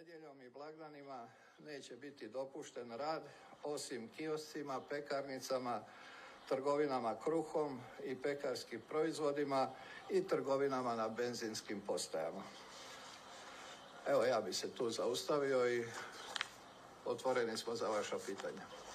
nedjeljom i blagdanima neće biti dopušten rad osim kioscima, pekarnicama, trgovinama kruhom i pekarskim proizvodima i trgovinama na benzinskim postajama. Evo, ja bih se tu zaustavio i otvoreni smo za vaša pitanja.